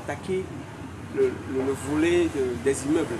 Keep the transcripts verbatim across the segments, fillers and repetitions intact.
attaquer le, le, le volet de, des immeubles.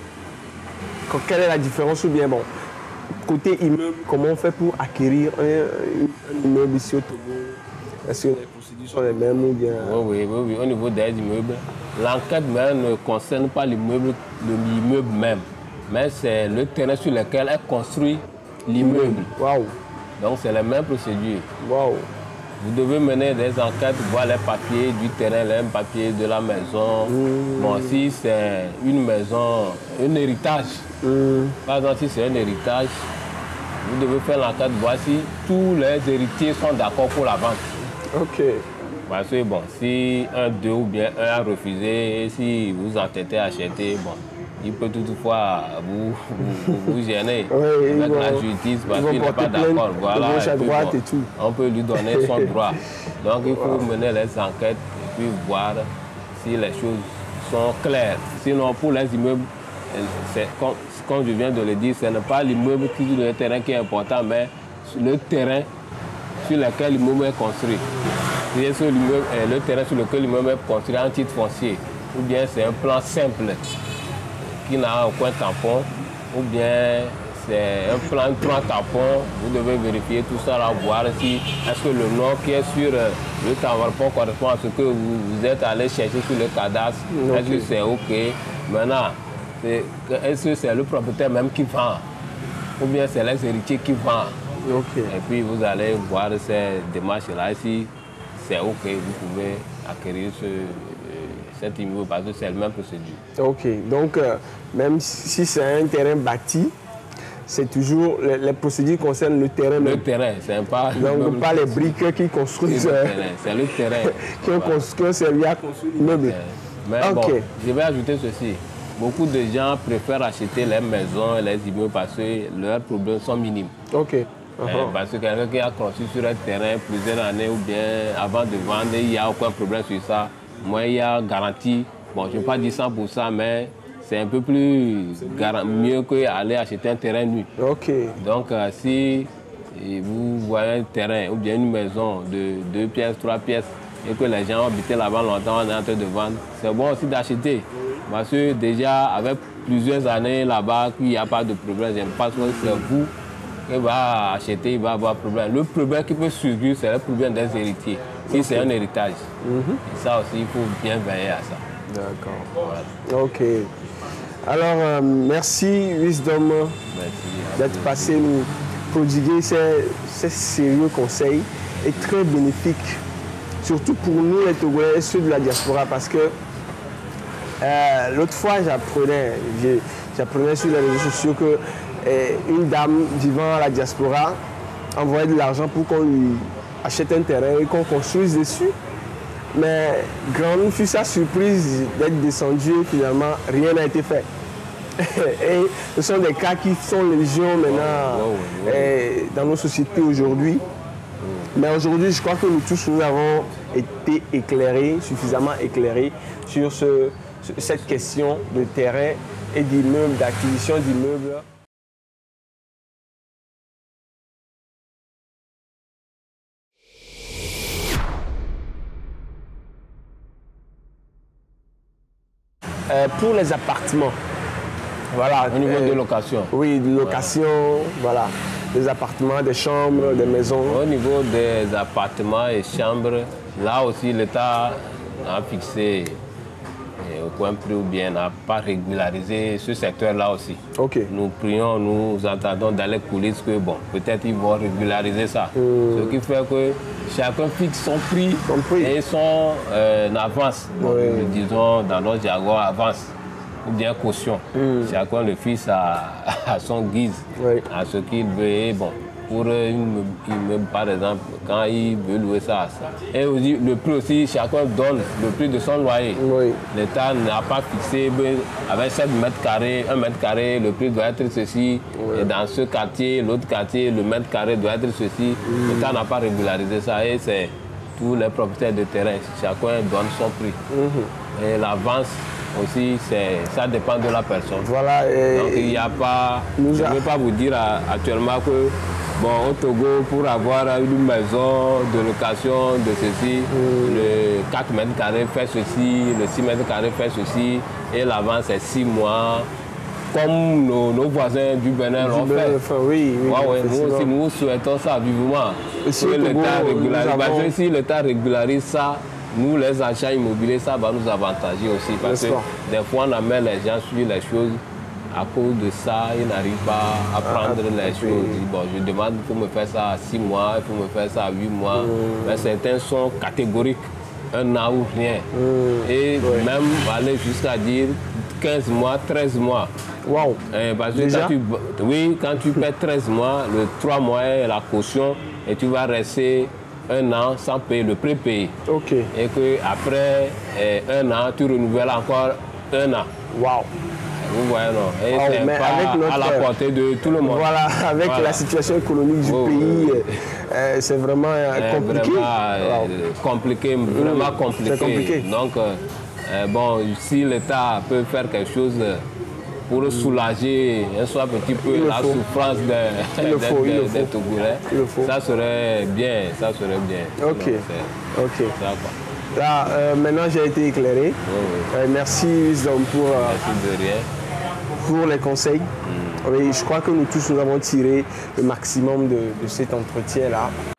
Quelle est la différence ou bien bon, côté immeuble, comment on fait pour acquérir un, un immeuble ici au Togo? Est-ce que les procédures sont les mêmes ou bien... Oui, oui, oui, oui. Au niveau des immeubles, l'enquête même ne concerne pas l'immeuble même, mais c'est le terrain sur lequel est construit l'immeuble. Waouh! Donc c'est la même procédure. Waouh! Vous devez mener des enquêtes, voir les papiers du terrain, les papiers de la maison. Mmh. Bon, si c'est une maison, un héritage, mmh. par exemple, si c'est un héritage, vous devez faire l'enquête, voir si tous les héritiers sont d'accord pour la vente. Ok. Parce que bon, si un, deux ou bien un a refusé, et si vous entêtez à acheter, bon, il peut toutefois vous, vous, vous, vous gêner oui, avec vont, la justice parce qu'il n'est pas d'accord. Voilà, à droite bon, et tout. On peut lui donner son droit. Donc il faut wow. mener les enquêtes et puis voir si les choses sont claires. Sinon, pour les immeubles, comme, comme je viens de le dire, ce n'est pas l'immeuble qui est le terrain qui est important, mais le terrain sur lequel l'immeuble est construit. C'est sur le terrain sur lequel l'immeuble est construit en titre foncier. Ou bien c'est un plan simple qui n'a aucun tampon, ou bien c'est un plan trois tampons. Vous devez vérifier tout ça, là, voir si est-ce que le nom qui est sur le tampon correspond à ce que vous, vous êtes allé chercher sur le cadastre. Okay. Est-ce que c'est OK? Maintenant, est-ce que c'est le propriétaire même qui vend? Ou bien c'est les héritiers qui vendent? Okay. Et puis vous allez voir ces démarches-là. Si c'est OK, vous pouvez acquérir ce, cet immeuble parce que c'est la même procédure. OK. Donc, euh, même si c'est un terrain bâti, c'est toujours, les, les procédures concernent le terrain. Le même. terrain, c'est pas... Donc, pas les briques qui construisent... C'est le terrain. qui ont voilà. servi à construire l'immeuble. Mais okay. bon, je vais ajouter ceci. Beaucoup de gens préfèrent acheter les maisons et les immeubles parce que leurs problèmes sont minimes. OK. Uh-huh. euh, parce que quelqu'un qui a construit sur un terrain plusieurs années ou bien avant de vendre, il n'y a aucun problème sur ça. Moi, il y a garantie. Bon, je ne vais pas dire cent pour cent, mais c'est un peu plus mieux qu'aller acheter un terrain nu. OK. Donc, euh, si vous voyez un terrain ou bien une maison de deux pièces, trois pièces, et que les gens ont habité là-bas longtemps, on est en train de vendre, c'est bon aussi d'acheter. Parce que déjà, avec plusieurs années là-bas, qu'il n'y a pas de problème, je pense que c'est vous qui va acheter, il va avoir problème. Le problème qui peut surgir, c'est le problème des héritiers, si okay. c'est un héritage. Mm-hmm. Et ça aussi, il faut bien veiller à ça. D'accord. Voilà. OK. Alors, euh, merci, Wisdom, d'être passé nous prodiguer ces, ces sérieux conseils et très bénéfiques, surtout pour nous, les Togolais, ceux de la diaspora, parce que euh, l'autre fois, j'apprenais, j'apprenais sur les réseaux sociaux que euh, une dame vivant à la diaspora envoyait de l'argent pour qu'on lui achète un terrain et qu'on construise dessus. Mais grande fut sa surprise d'être descendu et finalement rien n'a été fait. Et ce sont des cas qui sont légion maintenant wow, wow, wow. Eh, dans nos sociétés aujourd'hui. Mais aujourd'hui, je crois que nous tous, nous avons été éclairés, suffisamment éclairés sur ce, cette question de terrain et d'immeubles, d'acquisition d'immeubles. Euh, pour les appartements, voilà. Au niveau euh, de location. Oui, de location, voilà. Des appartements, des chambres, des maisons. Au niveau des appartements et chambres, là aussi l'État a fixé aucun prix ou bien n'a pas régularisé ce secteur-là aussi. Okay. Nous prions, nous attendons dans les coulisses que bon, peut-être ils vont régulariser ça. Mmh. Ce qui fait que chacun fixe son prix, son prix. Et son euh, avance. Donc, oui. Nous disons dans notre jargon avance ou bien caution. Mmh. Chacun le fixe à, à son guise, oui. à ce qu'il veut. Et bon, pour une immeuble, par exemple, quand il veut louer ça à ça. Et aussi, le prix aussi, chacun donne le prix de son loyer. Oui. L'État n'a pas fixé, avec sept mètres carrés, un mètre carré, le prix doit être ceci. Oui. Et dans ce quartier, l'autre quartier, le mètre carré doit être ceci. Mmh. L'État n'a pas régularisé ça. Et c'est tous les propriétaires de terrain, chacun donne son prix. Mmh. Et l'avance aussi, ça dépend de la personne. Voilà. Et donc il n'y a pas, je ne vais pas vous dire actuellement que Bon, au Togo, pour avoir une maison de location de ceci, mmh. le quatre mètres carrés fait ceci, le six mètres carrés fait ceci, et l'avance c'est six mois, comme nos, nos voisins du Bénin l'ont fait. Enfin, oui, oui, ouais, ouais, nous aussi, nous souhaitons ça vivement. Que l'État régularise. Avons... Parce que si l'État régularise ça, nous, les achats immobiliers, ça va nous avantager aussi. Parce que des fois, on amène les gens sur les choses. À cause de ça, ils n'arrivent pas à prendre ah, les choses. Bon, je demande pour me faire ça à six mois, il faut me faire ça à huit mois. Mmh. Mais certains sont catégoriques, un an ou rien. Mmh. Et ouais. même aller jusqu'à dire quinze mois, treize mois. Waouh! Parce que quand tu, oui, quand tu paies treize mois, le trois mois est la caution et tu vas rester un an sans payer le prépayé. Ok. Et qu'après eh, un an, tu renouvelles encore un an. Waouh! Vous voyez, non. Et oh, c'est pas avec notre, à la portée de tout le monde. Voilà, avec voilà. la situation économique du oh, pays, oui. euh, c'est vraiment euh, compliqué. Vraiment wow. euh, compliqué, vraiment mmh, compliqué. compliqué. Donc, euh, bon, si l'État peut faire quelque chose pour mmh. soulager un soit petit peu il la souffrance des, des, des, des Togolais, ça serait bien, ça serait bien. Ok, Donc, ok. Ça, Là, euh, maintenant j'ai été éclairé. Oui, oui. Euh, merci Wisdom pour, euh, merci de rien. pour les conseils. Mm. Oui, je crois que nous tous nous avons tiré le maximum de, de cet entretien-là.